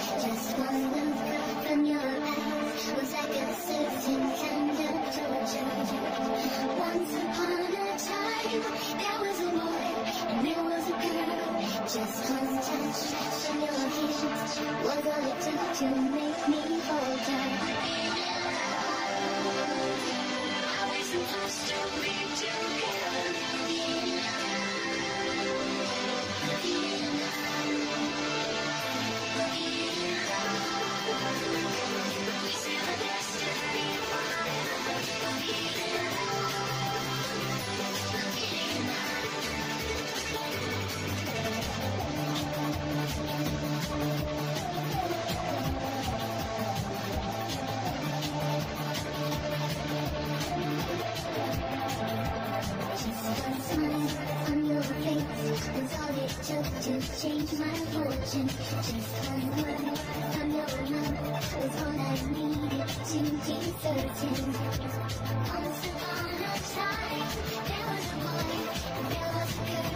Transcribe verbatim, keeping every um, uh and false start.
Just one look from your eyes was like a certain kind of torture. Once upon a time, there was a boy and there was a girl. Just one touch from your hands was all it took to make me fall down. Are we supposed to be together? Was all it took to change my fortune. Just one word from your mouth was all I needed to be certain. Once upon a time, there was a boy and there was a girl.